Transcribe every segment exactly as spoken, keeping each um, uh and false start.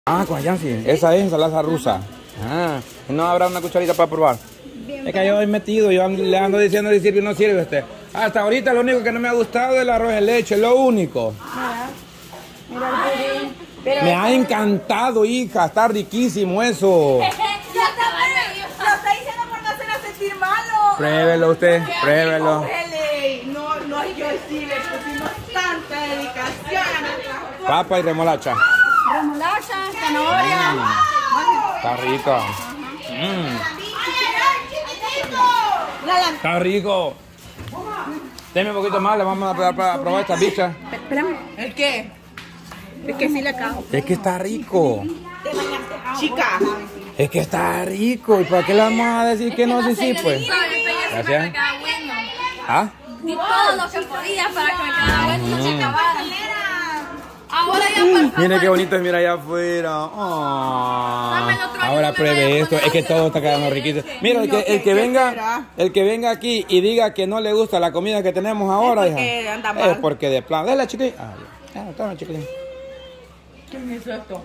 Ah, con Yancy. Esa es ensalada rusa. Ah, ¿no habrá una cucharita para probar? Es que yo he metido, yo le ando diciendo si sirve o no sirve este. Hasta ahorita lo único que no me ha gustado es el arroz de leche, lo único. Mira, mira el pudín. Pero me ha encantado, hija, está riquísimo eso. Lo está diciendo por no hacerla sentir malo. Pruébelo usted, pruébelo. No, no, yo sí le pusimos tanta dedicación a nuestra Papa y remolacha. remolacha, zanahoria. Mm, está rico. Mm. Está rico. Deme un poquito más, le vamos a, a, a probar esta bicha. Espérame. ¿El qué? Es que sí le cago. Es que está rico. Chica. Es que está rico. ¿Y para qué le vamos a decir que no? Sí, sí, pues. Gracias. ¿Ah? Di todo lo que podía para que me quedara bueno y se acabara. Ahora ya por favor. Mire qué bonito es, mira allá afuera. Oh. Ahora pruebe esto, es que todo está quedando riquito. Mira, el que, el que venga, el que venga aquí y diga que no le gusta la comida que tenemos ahora, es porque hija, anda mal. es porque de plan. Dale, chiquilín. Ah, ya, ya, toma, chiquilín. ¿Quién hizo esto?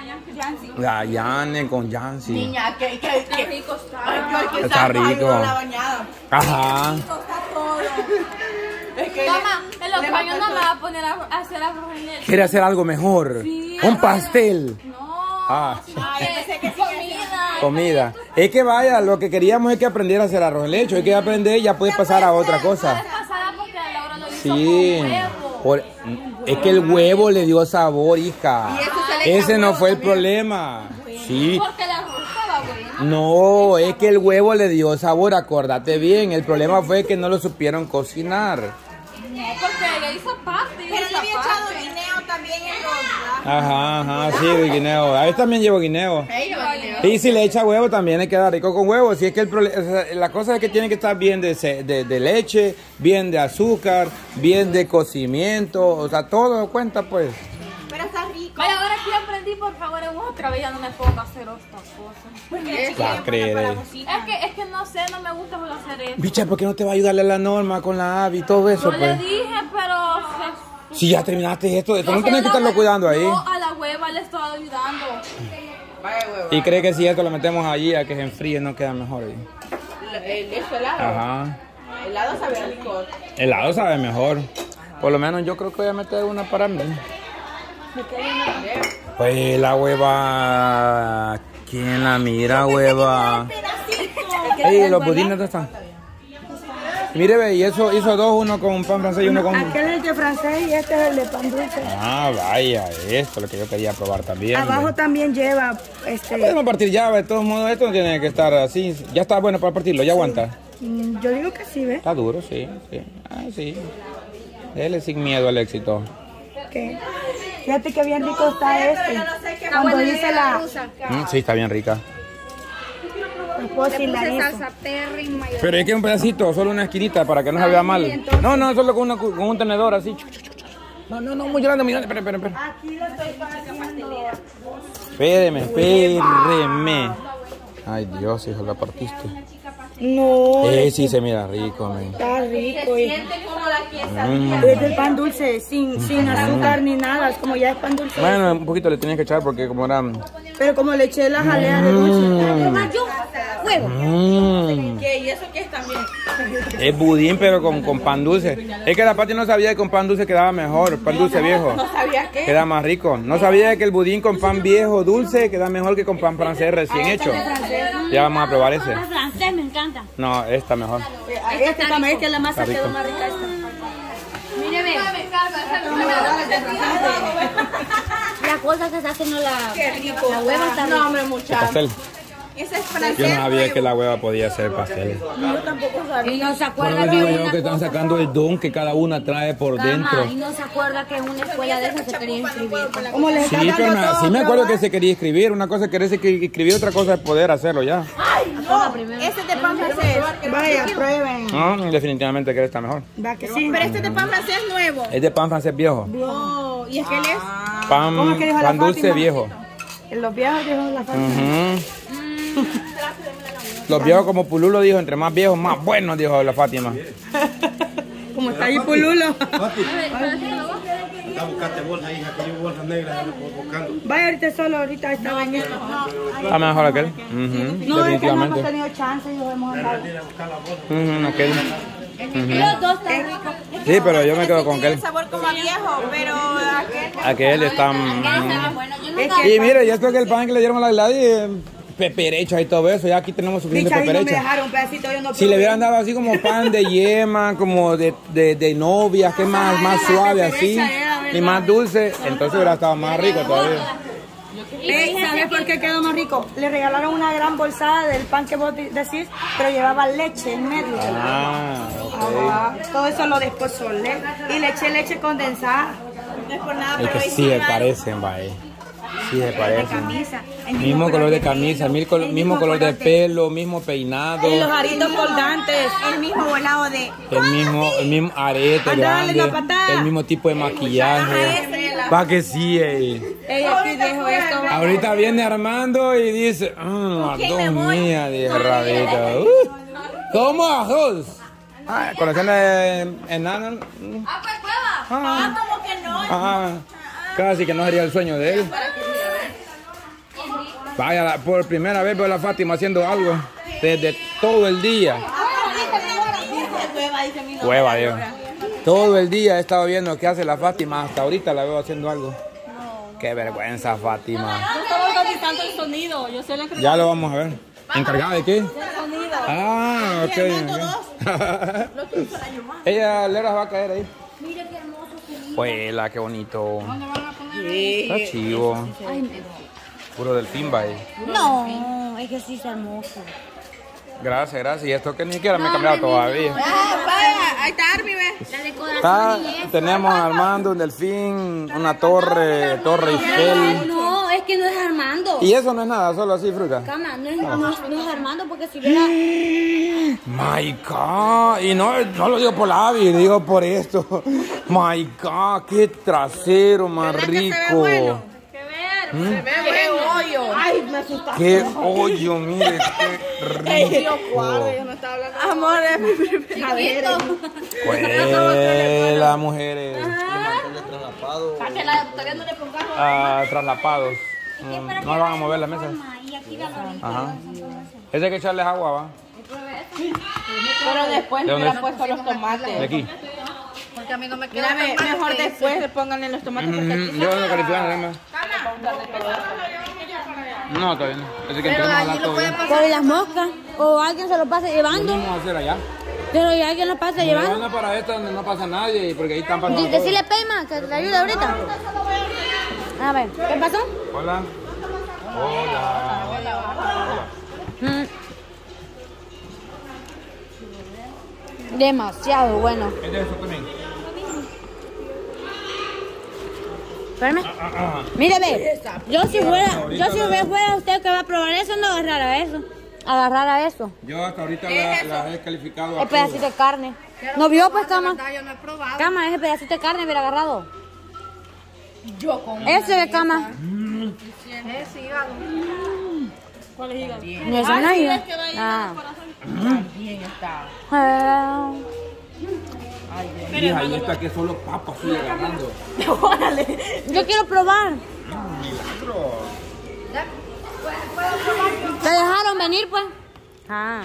La Yane con Yancy. Niña, que, que, que rico está. Ay, yo, que Está está rico. la bañada. Ajá. Está todo. Es que Mamá, le- en los le baños va no me va a poner a a hacer arroz en leche. ¿Quiere hacer algo mejor? Sí. Un pastel. No. Ah, Ay, yo pensé que sí. Comida. comida. Es que vaya, lo que queríamos es que aprendiera a hacer arroz en leche. Hay que aprender y ya puede pasar a otra cosa. La vez pasada porque Laura lo hizo Sí. con huevo. Por- es que el huevo le dio sabor, hija. Y eso se le echa Ese no huevo fue el también. problema. Sí. Porque el arroz estaba bueno. No, es que el huevo le dio sabor, acordate bien. El problema fue que no lo supieron cocinar. No, porque ella hizo parte. Pero le había echado guineo también en los... Ajá, ajá, sí, de guineo. A veces también llevo guineo. Y si le echa huevo también le queda rico con huevo. Si es que el problema, o sea, la cosa es que tiene que estar bien de, ce- de, de leche, bien de azúcar, bien de cocimiento, o sea, todo cuenta pues. Pero está rico. Vaya, ahora que aprendí, por favor, en otra vez ya no me puedo hacer estas cosas. Porque Va a creer. eh. Es que, es que no sé, no me gusta por hacer eso. Bicha, ¿por qué no te va a ayudarle a la norma con la A B y todo eso Yo pues? le dije, pero... Si ya terminaste esto, esto no Yo tienes a que la estarlo hue- cuidando ahí. No, a la hueva le estoy ayudando. Vaya huevo. Y cree que si esto lo metemos allí a que se enfríe no queda mejor ahí. El eso helado. Ajá. El helado sabe rico. El helado sabe mejor. Por lo menos yo creo que voy a meter una para mí. Pues la hueva. ¿Quién la mira, hueva? Ey, los budines ¿dónde están? Mire, ve, y eso hizo dos, uno con pan francés y uno con... Aquel es el de francés y este es el de pan dulce. Ah, vaya, esto es lo que yo quería probar también. Abajo ve. también lleva este. Podemos partir ya, de todos modos, esto no tiene que estar así. Ya está bueno para partirlo, ya aguanta. mm, Yo digo que sí, ¿ves? Está duro, sí, sí. Ah, sí. Dele sin miedo al éxito. Que fíjate que bien rico está este. Cuando hice la, Mm, sí, está bien rica. la esposa y la hizo. perry, mayo. Pero es que un pedacito, solo una esquinita para que no se vea mal. No, no, solo con, una, con un tenedor así. No, no, no, muy grande, muy grande. Espera, espera, espera. Aquí lo estoy haciendo. Espéreme, espéreme. Ay, Dios, hijo, la partiste. No, Eh, sí, se mira rico, men. está rico. y- Siente como la quesadilla. Mm. Es del pan dulce, sin, sin azúcar ni nada. Es como ya es pan dulce. Bueno, un poquito le tenías que echar porque como era... Pero como le eché la jalea de dulce. Mm. ¿Qué? ¿Y eso qué es también? Es budín, pero con, con pan dulce. Es que la Pati no sabía que con pan dulce quedaba mejor. Pan dulce viejo. ¿No sabías qué? Queda más rico. No sabía que el budín con pan viejo dulce queda mejor que con pan francés recién hecho. Ya vamos a probar ese. El francés me encanta. No, esta mejor. Este también es que la masa Está rico. quedó más rica esta. Mire, ve. La cosa que está haciendo la, Qué rico. la hueva está No, hombre, ¿El muchacho. pastel? Ese es Yo francés. no sabía que la hueva podía hacer pastel. Yo tampoco sabía. Y no se acuerda Bueno, que digo una yo que están sacando el don que cada una trae por Ajá, dentro. y no se acuerda que en una escuela de esas se quería inscribir. Como les Sí, está pero dando me- todo sí me acuerdo que probar. se quería inscribir. Una cosa es quererse inscribir, otra cosa es poder hacerlo ya. No, ese es de pan francés. Vaya, prueben. No, definitivamente que está mejor. Va que sí. Pero este es de pan francés nuevo. Es de pan francés viejo. Oh, ¿y es que él es? Pan, ¿Cómo es que dijo la pan dulce Fátima? viejo. Los viejos dijo la falta. Ujú. Los viejos como Pululo dijo, entre más viejos, más buenos, dijo la Fátima. Como está ahí Pululo. Ya buscaste bolsa, hija, que yo bolsas negras buscando. Vaya ahorita solo, ahorita estaba en esto. Está mejor aquel. Uh No, es que no definitivamente. hemos tenido chance y nos hemos andado. Uh aquel. Los dos están ricos. Sí, pero yo me quedo con aquel. El sabor como a viejo, pero aquel... Aquel está... Bueno, yo nunca... Y mire, y esto que el pan que le dieron a la Gladys, eh, peperecha y todo eso, ya aquí tenemos suficiente Bichas, y no me peperecha. dejaron un pedacito, yo no Si le hubieran dado así como pan de yema, como de, de, de novia, que es más, más suave así, y más dulce, entonces hubiera estado más rico todavía. Eh, ¿Sabes por qué quedó más rico? Le regalaron una gran bolsada del pan que vos decís, pero llevaba leche en medio. Ah, ok. Ah, todo eso lo desposolé y le eché leche condensada. No es por nada, Es pero que sí se parecen, vaya. Sí se De parecen. camisa. El Mismo color de camisa, pelo, mismo, el mismo color de color pelo, mismo peinado, Y los aritos colgantes. el mismo volado de... el mismo, el mismo arete Andale, grande, la patada. el mismo tipo de maquillaje. Va que sí, eh. Ella aquí dijo esto. Ahorita viene Armando y dice, ah, dos mías, dice Rabito. Uh, ¿Cómo ajos? Ah, colección de enanos. mm, Ah, pues prueba. Ah, Como que no. ah, casi que no sería el sueño de él. Vaya, la- por primera vez veo a la Fátima haciendo algo desde todo el día. Hueva, Dios. Todo el día he estado viendo qué hace la Fátima. Hasta ahorita la veo haciendo algo. Qué vergüenza, Fátima. Yo estaba organizando el sonido, yo soy la que... Ya lo vamos a ver. ¿Encargada de qué? Ah, ok. okay. Ella, Lera, va a caer ahí. Mira qué hermoso sonido. Huela, qué bonito. Está chivo. Puro delfín, va ahí. No, es que sí es hermoso. Gracias, gracias. Y esto que ni siquiera me he cambiado todavía. Ah, vaya, ahí está Arby, ve. La decoración Está, y eso. tenemos a Armando, un delfín, una torre, Torre Eiffel. No, es que no es Armando. Y eso no es nada, solo así, fruta. Cama, no es, no, es, no es Armando porque si hubiera... My God. Y no, no lo digo por la Abby, digo por esto. My God, qué trasero más rico. Se ve bueno. hoyo. Ay, me asustaste. Qué hoyo, mire, qué rico. Amor, es mi primera vez. Pues las mujeres Para que la todavía no le pongamos... ah, traslapados. Mm, no van a mover la mesa. Y aquí la ahorita. Ajá. Ese hay que echarles agua, va. Pero después ¿De me dónde hubieran es? puesto los De tomates. aquí. Porque a mí no me queda Mira, ve, mejor después le pónganle los tomates porque Ujú, aquí yo no califico nada. No, todavía no. Ese que entremos a la todavía. Por las moscas. O alguien se lo pasa Lo llevando. mismo hacer allá. Pero ya alguien lo pasa Me llevando. van para esta donde no pasa nadie, porque ahí están pasando Di- todos. Decirle a Peyma que te ayude ahorita. A ver, ¿qué pasó? Hola. Hola. Mm. Demasiado bueno. ¿Qué es eso también? Espérame. Mire, ve. Yo si fuera, yo si hubiera fuera usted que va a probar eso, no agarrara eso. Agarrara eso. Yo hasta ahorita la, la he calificado a El pedacito de carne. ¿No vio pues, Cama? yo no he probado. Cama, ese pedacito de carne hubiera agarrado. Yo con ese de Cama. Ese hígado. ¿Cuál es hígado? No, eso no es hígado. Ah. Bien está. Ah. Hija, y esta que es solo papa, estoy agarrando. Yo quiero probar. Milagro. ¿Te dejaron venir pues? Ah.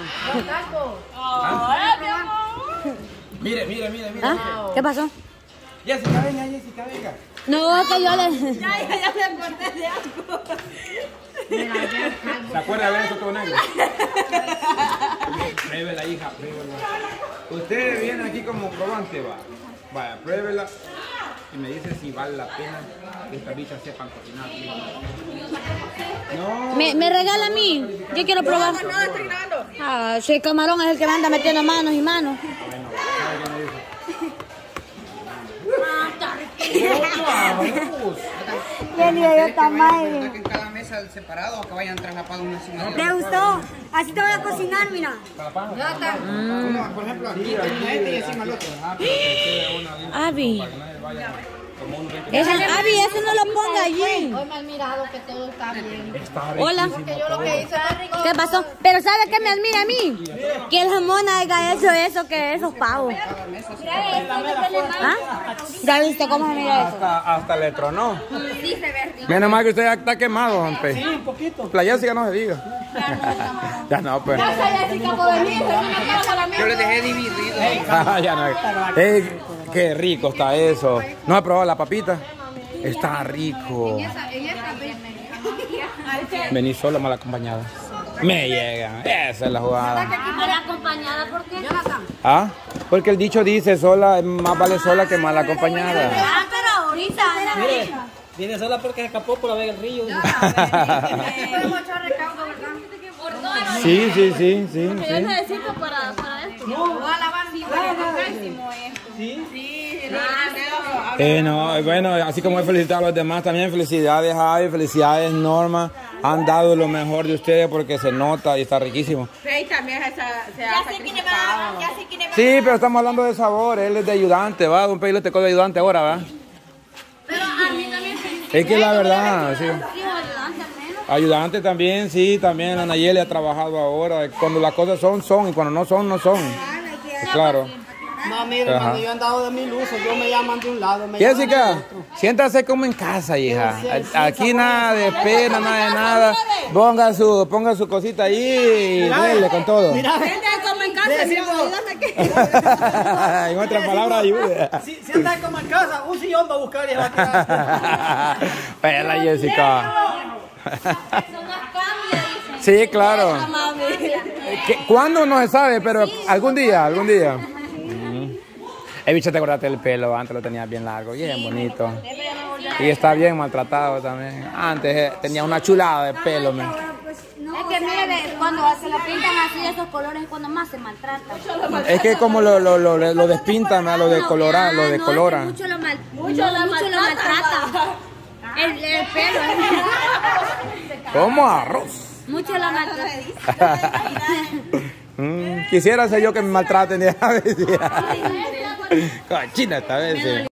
Mire, mire, mire, mire. ¿Ah? ¿Qué pasó? Jessica, venga, Jessica, venga. No, que yo le... Ya, ya, ya me acordé de algo. ¿Se acuerda de ver eso todo negro? Pruébela, hija, pruébela. Usted viene aquí como probante, va. Vaya, pruébela y me dice si vale la pena que estas bichas sepan cocinar. No. Me, me regala a mí. Yo quiero probar. No, estoy grabando. Ah, si el camarón es el que me anda metiendo manos y manos. Bueno, ¿sabe qué me dice? ¿Quién iba yo tan mal? En cada mesa separado o que vayan traslapados una encima de otra. ¿Te gustó? Así te voy a cocinar, mira. Como, por ejemplo, aquí tenemos este y encima el otro. Abby. Ese, Abby, eso no lo ponga allí. Hoy me han mirado que todo está bien. Hola. Porque yo lo que hice es... ¿Qué pasó? Pero ¿sabe qué me admira a mí? Que el jamón haya hecho eso, que esos pavos. ¿Ah? ¿Ya viste cómo se mira eso? Hasta, hasta le tronó. Sí, se ve rico. Menos mal que usted ya está quemado, don Pe. Sí, un poquito. La Jessica no se diga. Ya no, pues. Yo les dejé dividido. Ya no. Ey, qué rico está eso. ¿No ha probado la papita? Está rico. Vení sola, mal acompañada. Me llega. Esa es la jugada. ¿Mal acompañada por qué? ¿Ah? Porque el dicho dice, sola, más vale sola que mal acompañada. Ah, pero ahorita. Mire, viene sola porque se escapó por ver el río. Sí, sí, sí, sí. Yo sí. necesito para, para esto. Eh, no, bueno, así como he felicitado a los demás, también felicidades Javi, felicidades Norma. Han dado lo mejor de ustedes porque se nota y está riquísimo. Sí, también se, se ha sacrificado. Sí, pero estamos hablando de sabor, él es de ayudante, va, un pelo te de ayudante ahora, va. Pero a mí también Es que la verdad, sí. Ayudante también, sí, también la Nayeli ha trabajado ahora. Cuando las cosas son, son, y cuando no son, no son. Claro. No, mire, Ajá. cuando yo he andado de mil usos, yo me llaman de un lado, me Jessica, llaman de otro. siéntase como en casa, hija. Aquí nada de pena, nada de nada. Ponga su, ponga su cosita ahí y dele con todo. Mira, como en casa, mira, En otras palabras, ayude. si, si andas como en casa, un sillón va a buscar y va a tirar. Pela, Jessica. Sí, claro. ¿Qué- ¿Cuándo? No se sabe, pero algún día, algún día. El bicho, te acordaste del pelo, antes lo tenía bien largo, bien bonito. Y está bien maltratado también. Antes eh, tenía una chulada de pelo, man. Es que mire, cuando se lo pintan así de esos colores es cuando más se maltrata. Es que como lo, lo, lo, lo despintan, ¿no? Lo decoloran, lo decoloran. Mucho lo, mal, mucho lo, mucho lo maltrata. El, el pelo. Como arroz. Mucho lo maltrata. Mm, quisiera ser yo que me maltraten. Cochina esta vez. Sí.